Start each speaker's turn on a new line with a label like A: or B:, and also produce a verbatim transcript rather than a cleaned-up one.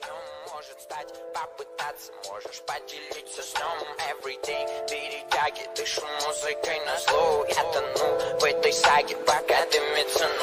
A: Может стать, попытаться, можешь поделиться сном. Everyday, перетяги, дышу музыкой на зло. Я тону в этой саге, пока дымится